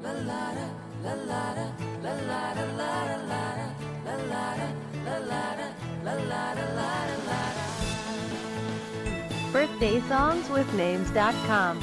Birthday songs with names.com.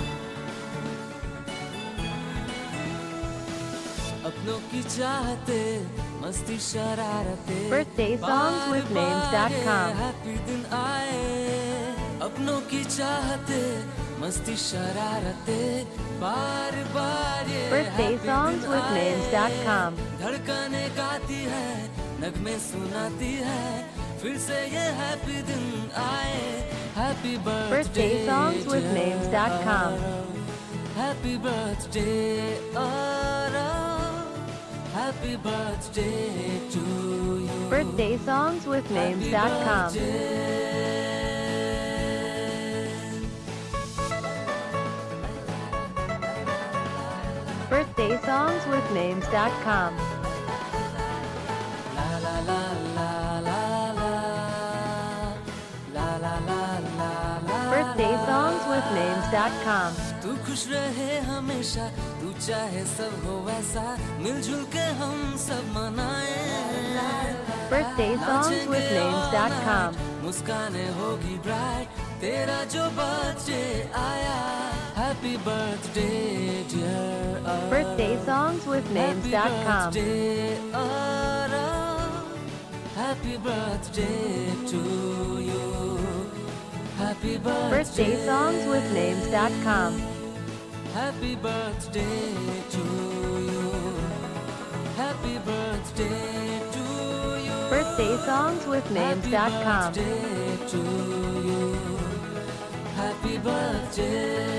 अपनों की चाहते मस्ती शरारते Birthday songs with names.com. Happy दिन आए अपनों की चाहते मस्ती शरारते बार बार ये Birthday songs with names.com. धड़कने गाती है नगमे सुनाती है फिर से ये हैप्पी दिन आए happy Birthday songs with names.com. Happy birthday Happy birthday to you. Birthday songs with names.com. Birthday songs with names.com. La la la la la la la la la la la. Birthday songs with names.com. तू खुश रहे हमेशा तू चाहे सब हो वैसा मिलजुल के हम सब मनाए Birthday songs with names.com. मुस्काने होगी ब्राइट तेरा जो बर्थडे आया happy birthday dear Birthday songs with names.com. Happy birthday to you happy Birthday songs with names.com. Happy birthday to you. Happy birthday to you. Birthday songs with names.com. Happy birthday to you. Happy birthday.